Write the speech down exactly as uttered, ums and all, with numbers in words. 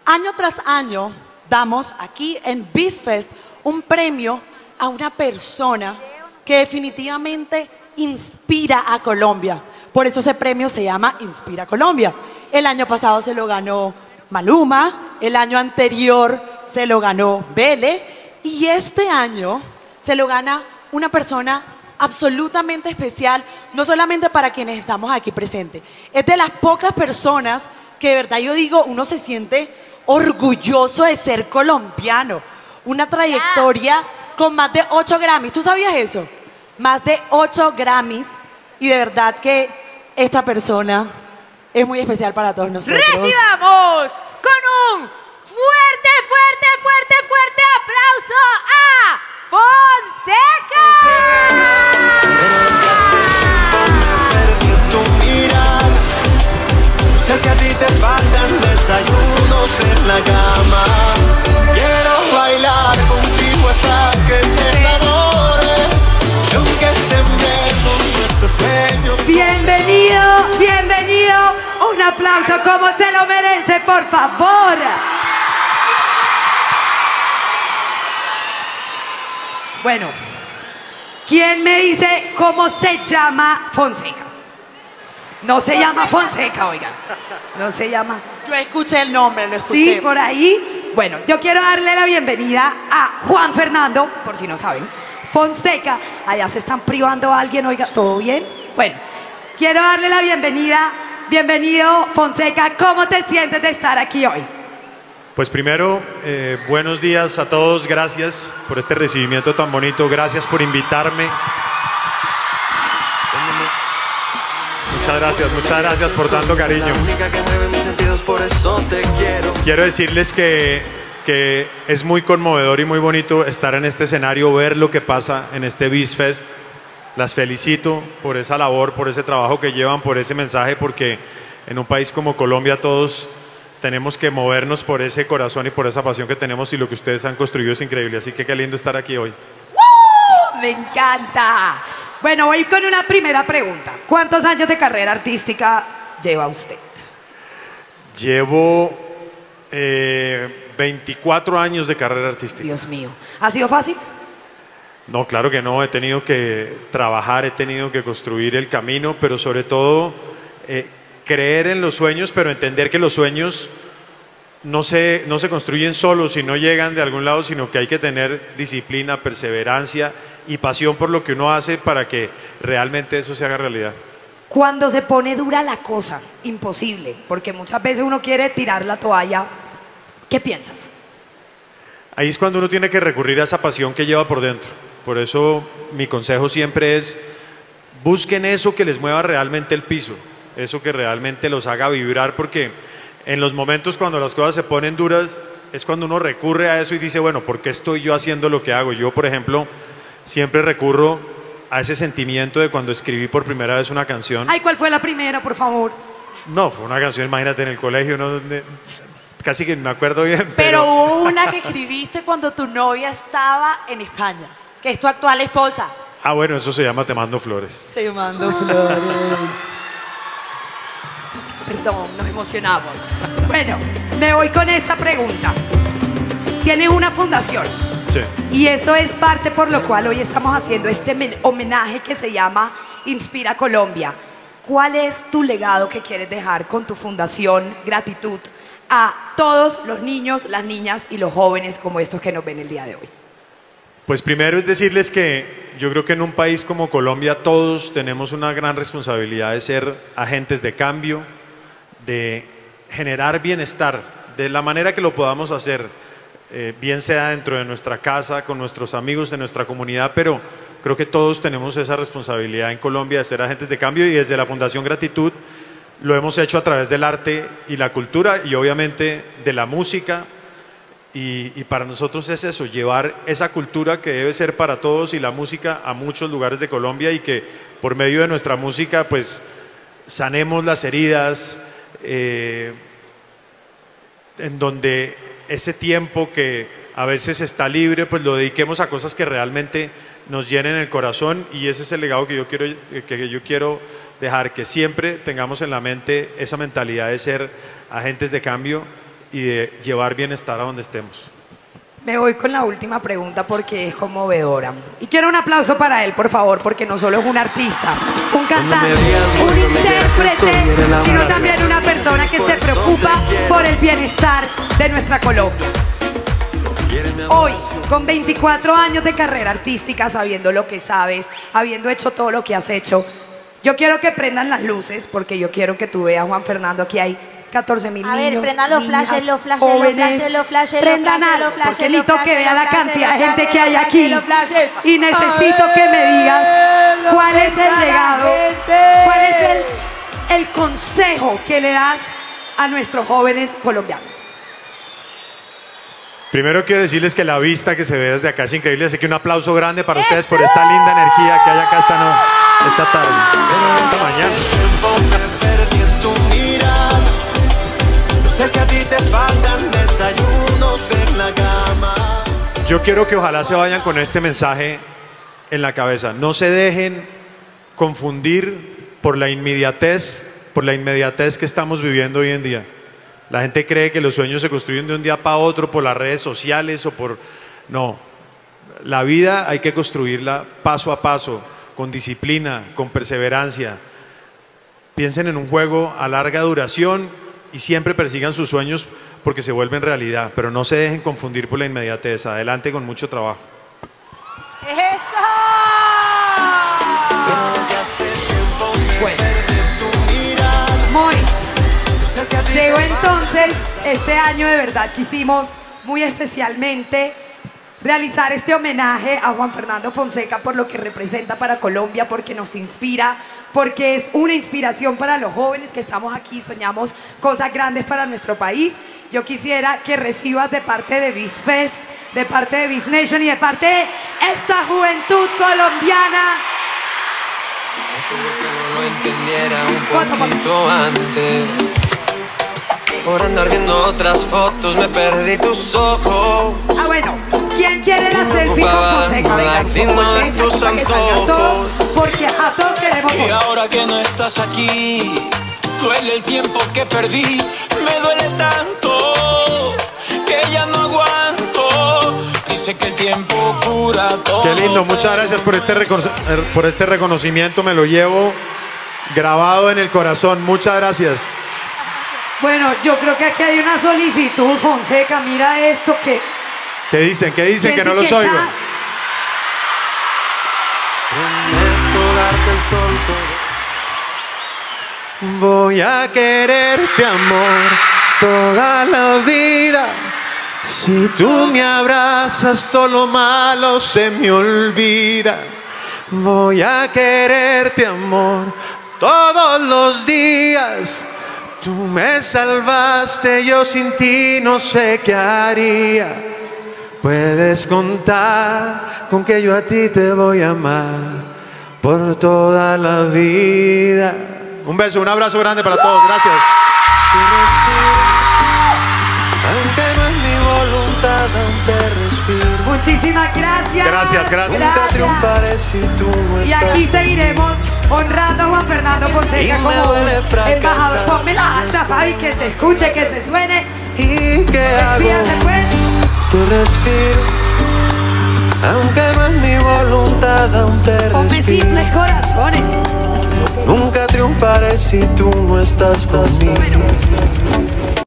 Año tras año damos aquí en BizFest un premio a una persona que definitivamente inspira a Colombia. Por eso ese premio se llama Inspira Colombia. El año pasado se lo ganó Maluma, el año anterior se lo ganó Bele y este año se lo gana una persona absolutamente especial, no solamente para quienes estamos aquí presentes. Es de las pocas personas que de verdad yo digo, uno se siente orgulloso de ser colombiano. Una trayectoria con más de ocho Grammys. ¿Tú sabías eso? Más de ocho Grammys. Y de verdad que esta persona es muy especial para todos nosotros. Recibamos con un fuerte, fuerte, fuerte, fuerte aplauso a Fonseca. Sé que a ti te faltan desayunos en la cama. Quiero bailar contigo hasta que te enamores. Y aunque se me nuestros sueños. Bienvenido, bienvenido. Un aplauso como se lo merece, por favor. Bueno, ¿quién me dice cómo se llama Fonseca? No se llama Fonseca, oiga. No se llama. Yo escuché el nombre, lo escuché. Sí, por ahí. Bueno, yo quiero darle la bienvenida a Juan Fernando, por si no saben. Fonseca. Allá se están privando a alguien, oiga, ¿todo bien? Bueno, quiero darle la bienvenida. Bienvenido, Fonseca. ¿Cómo te sientes de estar aquí hoy? Pues primero, eh, buenos días a todos. Gracias por este recibimiento tan bonito. Gracias por invitarme. Muchas gracias, muchas gracias por tanto cariño. Quiero decirles que, que es muy conmovedor y muy bonito estar en este escenario, ver lo que pasa en este BizFest. Las felicito por esa labor, por ese trabajo que llevan, por ese mensaje, porque en un país como Colombia todos tenemos que movernos por ese corazón y por esa pasión que tenemos, y lo que ustedes han construido es increíble. Así que qué lindo estar aquí hoy. ¡Uh! ¡Me encanta! Bueno, voy con una primera pregunta. ¿Cuántos años de carrera artística lleva usted? Llevo eh, veinticuatro años de carrera artística. Dios mío. ¿Ha sido fácil? No, claro que no. He tenido que trabajar, he tenido que construir el camino, pero sobre todo eh, creer en los sueños, pero entender que los sueños no se, no se construyen solos y no llegan de algún lado, sino que hay que tener disciplina, perseverancia y pasión por lo que uno hace para que realmente eso se haga realidad. Cuando se pone dura la cosa, imposible, porque muchas veces uno quiere tirar la toalla, ¿qué piensas? Ahí es cuando uno tiene que recurrir a esa pasión que lleva por dentro. Por eso mi consejo siempre es, busquen eso que les mueva realmente el piso, eso que realmente los haga vibrar, porque en los momentos cuando las cosas se ponen duras, es cuando uno recurre a eso y dice, bueno, ¿por qué estoy yo haciendo lo que hago? Yo, por ejemplo, siempre recurro a ese sentimiento de cuando escribí por primera vez una canción. Ay, ¿cuál fue la primera, por favor? No, fue una canción, imagínate, en el colegio, no, casi que me acuerdo bien. Pero, pero hubo una que escribiste cuando tu novia estaba en España, que es tu actual esposa. Ah, bueno, eso se llama Te Mando Flores. Te mando flores. Perdón, nos emocionamos. Bueno, me voy con esta pregunta. Tienes una fundación. Sí. Y eso es parte por lo cual hoy estamos haciendo este homenaje que se llama Inspira Colombia. ¿Cuál es tu legado que quieres dejar con tu fundación Gratitud a todos los niños, las niñas y los jóvenes como estos que nos ven el día de hoy? Pues primero es decirles que yo creo que en un país como Colombia todos tenemos una gran responsabilidad de ser agentes de cambio, de generar bienestar, de la manera que lo podamos hacer. Eh, bien sea dentro de nuestra casa, con nuestros amigos, de nuestra comunidad, pero creo que todos tenemos esa responsabilidad en Colombia de ser agentes de cambio, y desde la Fundación Gratitud lo hemos hecho a través del arte y la cultura y obviamente de la música, y, y para nosotros es eso, llevar esa cultura que debe ser para todos y la música a muchos lugares de Colombia, y que por medio de nuestra música pues sanemos las heridas, eh, en donde ese tiempo que a veces está libre, pues lo dediquemos a cosas que realmente nos llenen el corazón, y ese es el legado que yo quiero, que yo quiero dejar, que siempre tengamos en la mente esa mentalidad de ser agentes de cambio y de llevar bienestar a donde estemos. Me voy con la última pregunta porque es conmovedora. Y quiero un aplauso para él, por favor, porque no solo es un artista, un cantante, un intérprete, sino también una persona que se preocupa por el bienestar de nuestra Colombia. Hoy, con veinticuatro años de carrera artística, sabiendo lo que sabes, habiendo hecho todo lo que has hecho, yo quiero que prendan las luces, porque yo quiero que tú veas, Juan Fernando, aquí hay catorce mil A niños, ver, prendan los niñas, flashes, los flashes, los jóvenes, flashes, los flashes, los prendan flashes, algo, los flashes, porque los necesito que flashes, vea la los flashes, cantidad de los gente flashes, que hay los aquí. flashes, los flashes. Y necesito que me digas cuál es el legado, cuál es el, el consejo que le das a nuestros jóvenes colombianos. Primero quiero decirles que la vista que se ve desde acá es increíble, así que un aplauso grande para ustedes por esta linda energía que hay acá esta, no, esta tarde, esta mañana. Me perdí en tu mirada. Yo sé que a ti te faltan desayunos en la cama. Yo quiero que ojalá se vayan con este mensaje en la cabeza. No se dejen confundir por la inmediatez, por la inmediatez que estamos viviendo hoy en día. La gente cree que los sueños se construyen de un día para otro por las redes sociales o por... No, la vida hay que construirla paso a paso, con disciplina, con perseverancia. Piensen en un juego a larga duración y siempre persigan sus sueños porque se vuelven realidad, pero no se dejen confundir por la inmediatez. Adelante con mucho trabajo. ¡Eso! Bueno, Mois, llegó entonces este año, de verdad quisimos muy especialmente realizar este homenaje a Juan Fernando Fonseca por lo que representa para Colombia, porque nos inspira, porque es una inspiración para los jóvenes que estamos aquí, soñamos cosas grandes para nuestro país. Yo quisiera que recibas de parte de BizFest, de parte de Biz Nation y de parte de esta juventud colombiana. Que no lo entendiera un poquito antes. Por andar viendo otras fotos me perdí tus ojos. Ah, bueno, ¿quién quiere la Y me selfie con ocupaba Fonseca? Venga, la signo como de esa, tus para que salga todo, antojos. porque a todos queremos Y fotos. ahora que no estás aquí, duele el tiempo que perdí. Me duele tanto que ya no aguanto. Dice que el tiempo cura todo. Qué lindo, muchas gracias por este, recono- por este reconocimiento, me lo llevo grabado en el corazón, muchas gracias. Bueno, yo creo que aquí hay una solicitud, Fonseca, mira esto que... ¿Qué dicen? ¿Qué dicen? Que no los está- oigo. Prometo darte el sol todo. Voy a quererte, amor, toda la vida. Si tú me abrazas, todo lo malo se me olvida. Voy a quererte, amor, todos los días. Tú me salvaste, yo sin ti no sé qué haría. Puedes contar con que yo a ti te voy a amar por toda la vida. Un beso, un abrazo grande para todos, gracias. Aunque no es mi voluntad, aún te respiro. Muchísimas gracias. Gracias, gracias. Nunca triunfaré si tú no Y estás. aquí seguiremos honrando a Juan Fernando Fonseca Y me como duele fracasar. embajador. Ponme la alta, Fabi, que se escuche, que se suene. ¿Y qué hago? Despídase, pues. Te respiro. Aunque no es mi voluntad, aún te Ponme respiro. simples corazones. Nunca triunfaré si tú no estás conmigo.